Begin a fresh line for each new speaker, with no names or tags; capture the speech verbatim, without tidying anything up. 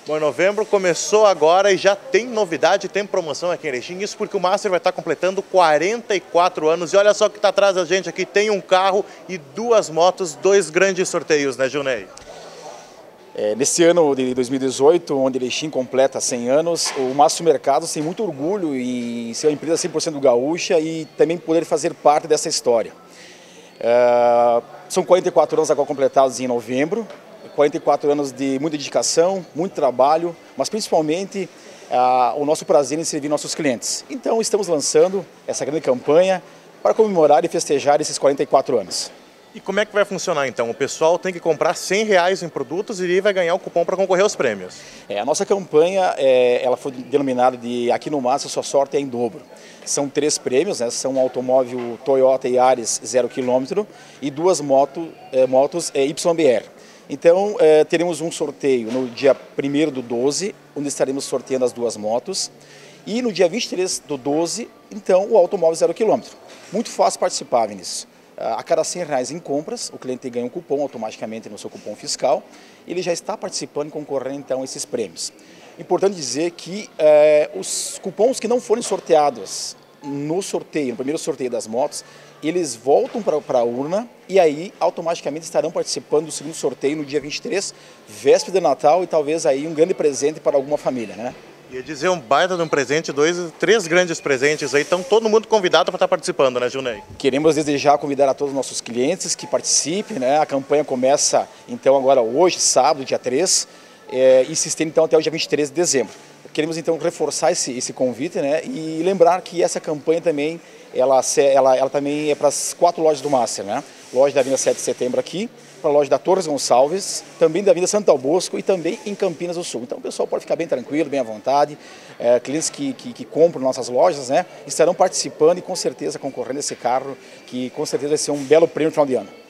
Bom, novembro começou agora e já tem novidade, tem promoção aqui em Erechim. Isso porque o Master vai estar completando quarenta e quatro anos. E olha só o que está atrás da gente aqui, tem um carro e duas motos, dois grandes sorteios, né, Gilney?
É, nesse ano de dois mil e dezoito, onde Erechim completa cem anos, o Master Mercados tem muito orgulho em ser uma empresa cem por cento gaúcha e também poder fazer parte dessa história. É, são quarenta e quatro anos agora completados em novembro. quarenta e quatro anos de muita dedicação, muito trabalho, mas principalmente ah, o nosso prazer em servir nossos clientes. Então estamos lançando essa grande campanha para comemorar e festejar esses quarenta e quatro anos.
E como é que vai funcionar então? O pessoal tem que comprar cem reais em produtos e vai ganhar o cupom para concorrer aos prêmios.
É, a nossa campanha é, ela foi denominada de Aqui no Master sua sorte é em dobro. São três prêmios, né? São um automóvel Toyota Yaris zero quilômetro e duas moto, é, motos é, Y B R. Então, eh, teremos um sorteio no dia primeiro do doze, onde estaremos sorteando as duas motos. E no dia vinte e três do doze, então, o automóvel zero quilômetro. Muito fácil participar, Vinícius. A cada cem reais em compras, o cliente ganha um cupom automaticamente no seu cupom fiscal. Ele já está participando e concorrendo, então, a esses prêmios. Importante dizer que eh, os cupons que não forem sorteados no sorteio, no primeiro sorteio das motos, eles voltam para a urna e aí automaticamente estarão participando do segundo sorteio no dia vinte e três, véspera de Natal, e talvez aí um grande presente para alguma família, né?
Ia dizer um baita de um presente, dois, três grandes presentes aí, então todo mundo convidado para estar participando, né, Gilney?
Queremos desejar convidar a todos os nossos clientes que participem, né? A campanha começa então agora hoje, sábado, dia três, é, e se estende então até o dia vinte e três de dezembro. Queremos então reforçar esse, esse convite, né? E lembrar que essa campanha também Ela, ela, ela também é para as quatro lojas do Master, né? Loja da Avenida sete de Setembro aqui, para a loja da Torres Gonçalves, também da Avenida Santo Bosco e também em Campinas do Sul. Então o pessoal pode ficar bem tranquilo, bem à vontade. É, clientes que, que, que compram nossas lojas, né, estarão participando e com certeza concorrendo a esse carro, que com certeza vai ser um belo prêmio no final de ano.